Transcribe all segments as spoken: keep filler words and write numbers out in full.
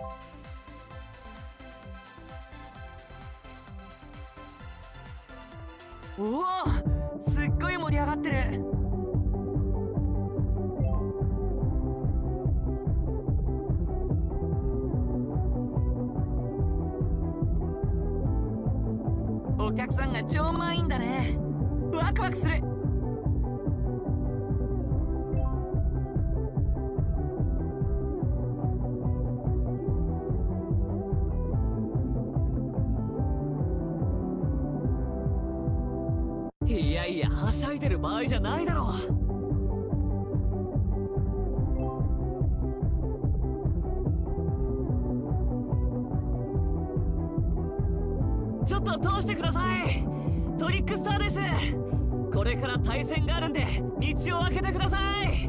おお、すっごい盛り上がってる。お客さんが超満員だね。ワクワクする。いやいや、はしゃいでる場合じゃないだろう。ちょっと通してください。トリックスターです。これから対戦があるんで道を開けてください。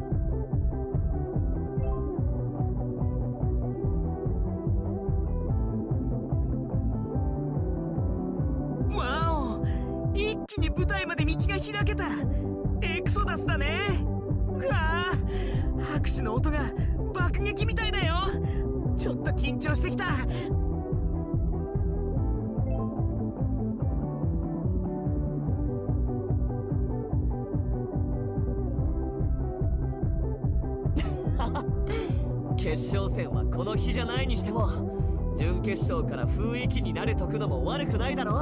わお、一気に舞台まで道が開けた。エクソダスだね。うわあ、拍手の音が爆撃みたいだよ。ちょっと緊張してきた。決勝戦はこの日じゃないにしても、準決勝から雰囲気に慣れとくのも悪くないだろう。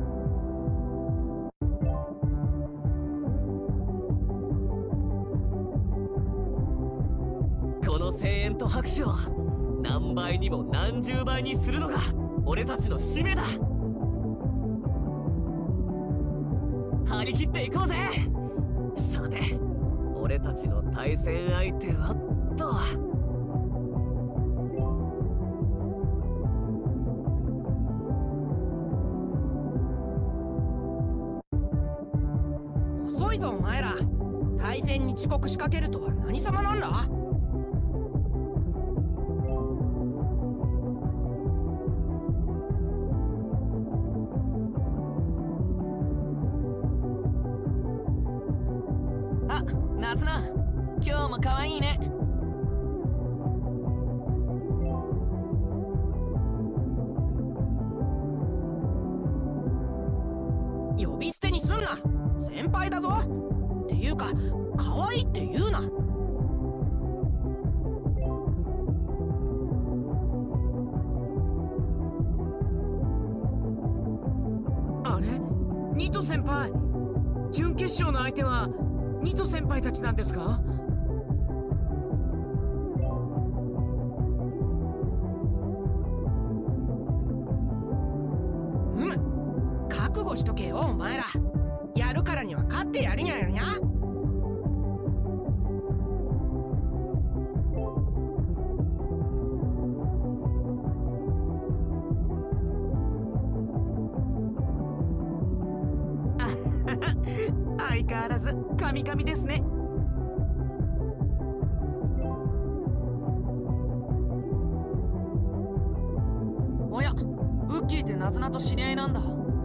この声援と拍手を何倍にも何十倍にするのが俺たちの使命だ。張り切っていこうぜ。さて、俺たちの対戦相手はと。 遅いぞお前ら。対戦に遅刻しかけるとは何様なんだ。 あ、夏菜、今日も可愛いね。 呼び捨てにすんな。先輩だぞ。っていうか、可愛いって言うな。 あれ、ニト先輩。準決勝の相手はニト先輩たちなんですか？ うむ、覚悟しとけよお前ら。やるからには勝ってやるにゃやるにゃ。 相変わらずカミカミですね。 おや、ウッキーってナズナと知り合いなんだ。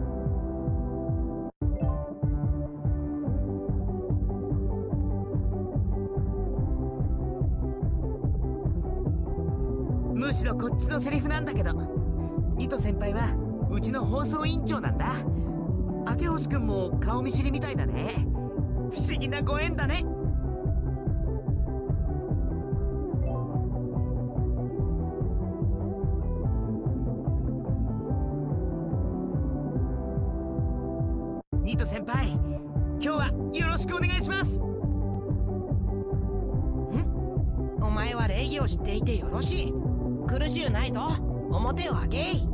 むしろこっちのセリフなんだけど、ニト先輩はうちの放送委員長なんだ。明星くんも顔見知りみたいだね。不思議なご縁だね。ニト先輩、今日はよろしくお願いします。 ん？お前は礼儀を知っていてよろしい。苦しゅうないぞ。表を開けい。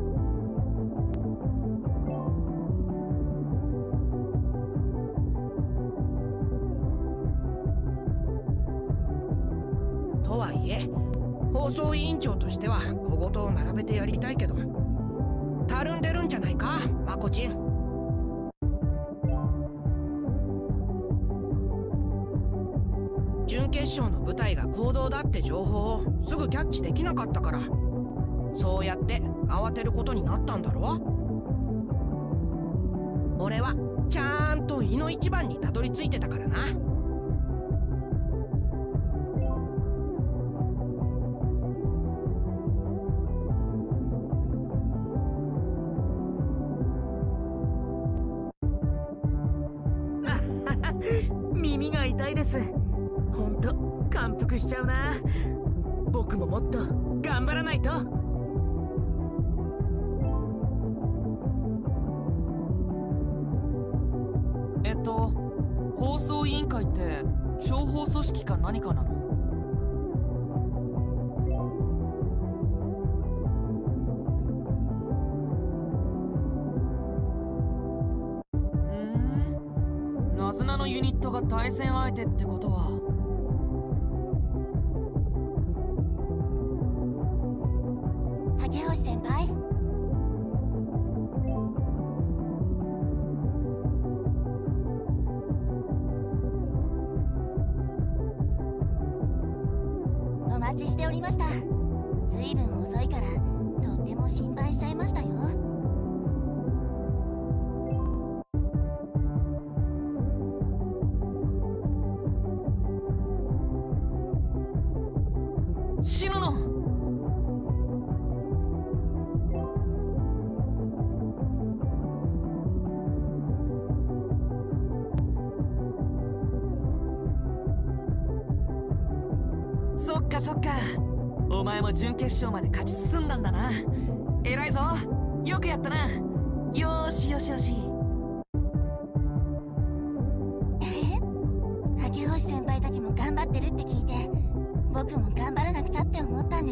とはいえ、放送委員長としては小言を並べてやりたいけど、たるんでるんじゃないか、マコチン。準決勝の舞台が公道だって情報をすぐキャッチできなかったから、そうやって慌てることになったんだろ。俺はちゃんと胃の一番にたどり着いてたからな。 耳が痛いです。ほんと感服しちゃうな。僕ももっと頑張らないと。 えっと放送委員会って諜報組織か何かなの？ナズナのユニットが対戦相手ってことは、 竹星先輩、お待ちしておりました。ずいぶん遅いからとっても心配しちゃいましたよ。 死ぬの？そっかそっか、お前も準決勝まで勝ち進んだんだな。偉いぞ、よくやったな。よーしよしよし。 え竹星先輩たちも頑張ってるって聞いて、僕も頑張らなくちゃって思ったんです。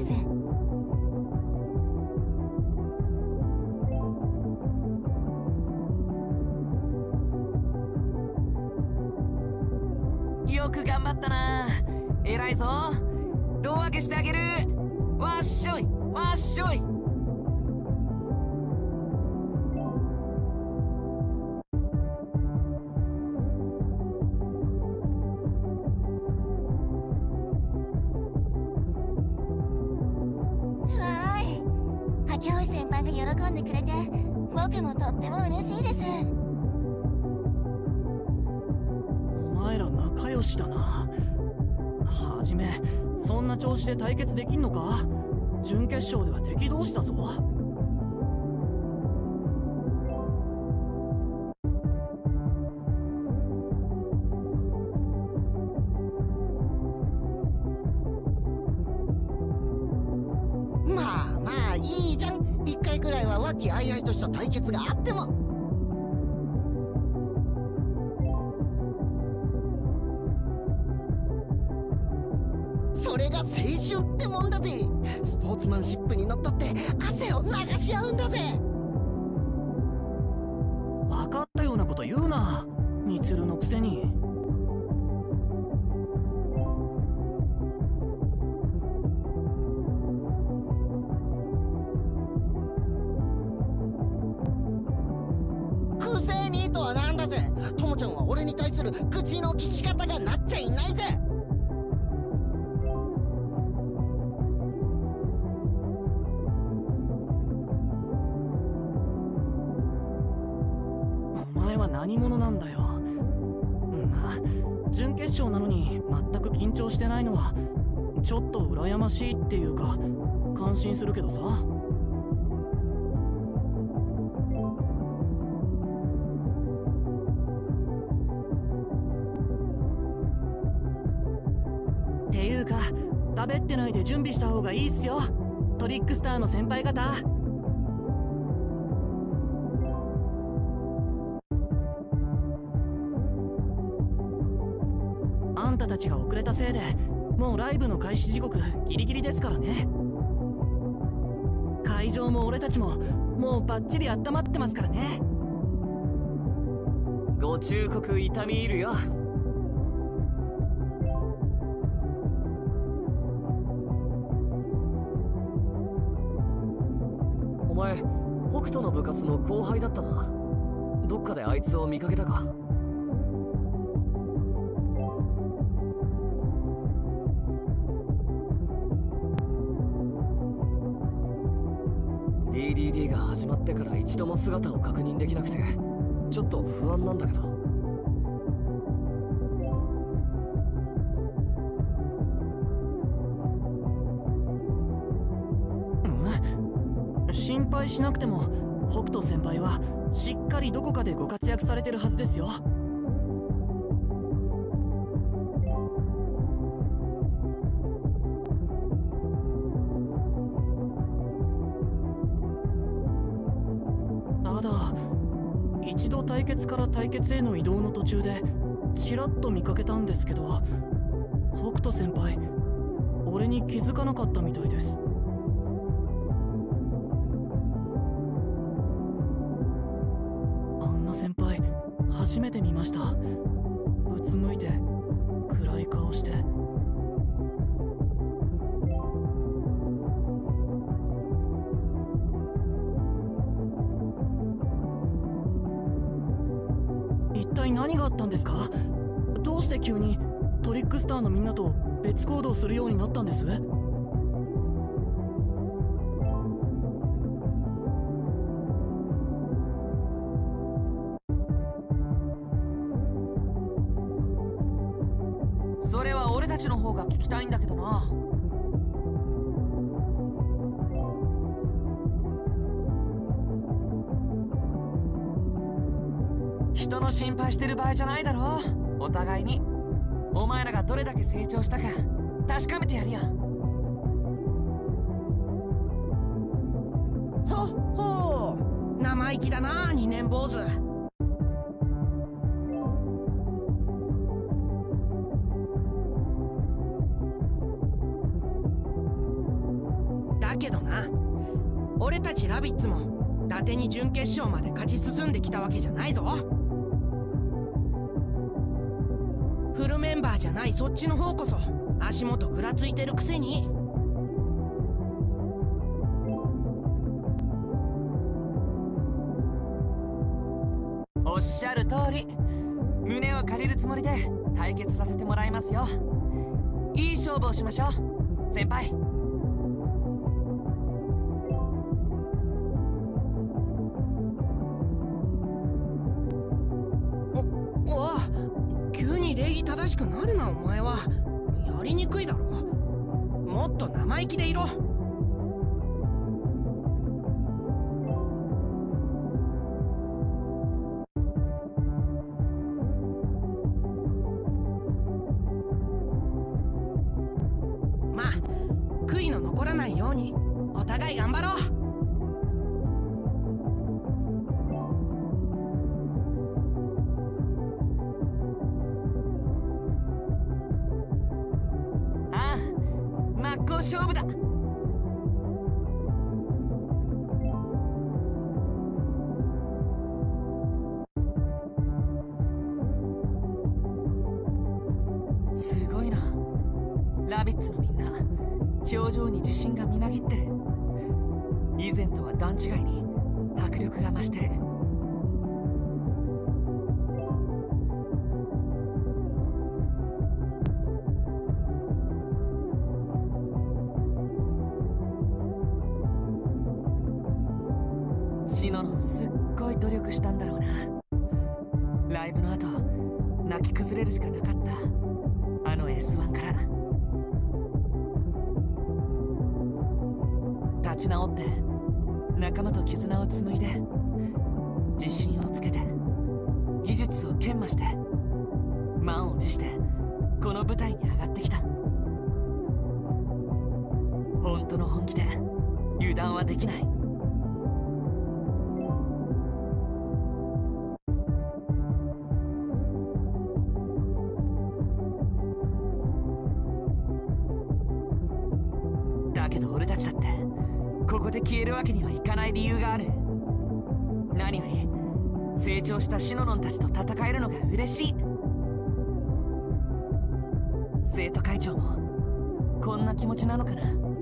よく頑張ったな。偉いぞ。胴上げしてあげる。わっしょいわっしょい。 わーい、竹星先輩が喜んでくれて僕もとっても嬉しいです。 お前ら仲良しだな。はじめそんな調子で対決できんのか？準決勝では敵同士だぞ。 まあまあいいじゃん。一回くらいは和気あいあいとした対決があっても。それが青春ってもんだぜ。スポーツマンシップにのっとって汗を流し合うんだぜ。 分かったようなこと言うな、ミツルのくせに。 くせにとはなんだぜ。ともちゃんは俺に対する口の利き方がなっちゃいないぜ。 お前は何者なんだよ。まあ準決勝なのに全く緊張してないのはちょっと羨ましいっていうか感心するけどさ。っていうか食べってないで準備した方がいいっすよ、トリックスターの先輩方。あんたたちが遅れたせいでもうライブの開始時刻ギリギリですからね。会場も俺たちももうバッチリ温まってますからね。 ご忠告痛み入るよ。お前北斗の部活の後輩だったな。どっかであいつを見かけたか？ディーディーディー が始まってから一度も姿を確認できなくてちょっと不安なんだけど。 うん、心配しなくても北斗先輩はしっかりどこかでご活躍されてるはずですよ。 だ一度対決から対決への移動の途中でちらっと見かけたんですけど、北斗先輩俺に気づかなかったみたいです。あんな先輩初めて見ました。うつむいて暗い顔して。一体何があったんですか？どうして急にトリックスターのみんなと別行動するようになったんです？ それは俺たちの方が聞きたいんだけどな。人の心配してる場合じゃないだろ。お互いにお前らがどれだけ成長したか確かめてやるよ。 ほっほー、生意気だな二年坊主。だけどな、俺たちラビッツも伊達に準決勝まで勝ち進んできたわけじゃないぞ。フルメンバーじゃないそっちの方こそ足元ぐらついてるくせに。 おっしゃる通り、胸を借りるつもりで対決させてもらいますよ。いい勝負をしましょう先輩。 おお急に礼儀正しくなるなお前は。やりにくいだろ。もっと生意気でいろ。まあ悔いの残らないようにお互い頑張ろう。 勝負だ。すごいな、ラビッツのみんな表情に自信がみなぎってる。以前とは段違いに迫力が増してる。シノノンすっごい努力したんだろうな。ライブの後泣き崩れるしかなかった。あの エスワン から立ち直って仲間と絆を紡いで自信をつけて技術を研磨して満を持してこの舞台に上がってきた。本当の本気で油断はできない。だけど俺たちだってここで消えるわけにはいかない理由がある。何より成長したシノノンたちと戦えるのが嬉しい。生徒会長もこんな気持ちなのかな。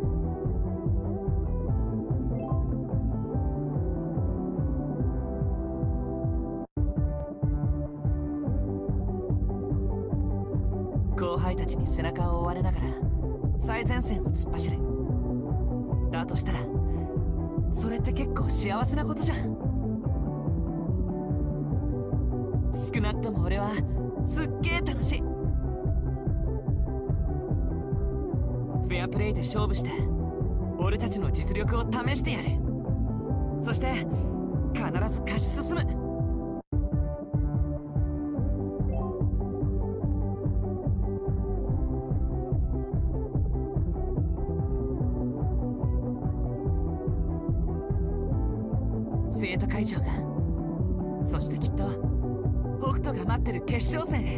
後輩たちに背中を追われながら最前線を突っ走る。だとしたらそれって結構幸せなことじゃん。少なくとも俺はすっげえ楽しい。フェアプレイで勝負して俺たちの実力を試してやる。そして必ず勝ち進む。生徒会長がそしてきっと北斗が待ってる決勝戦へ。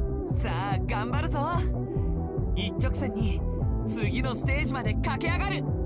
さあ頑張るぞ。一直線に次のステージまで駆け上がる。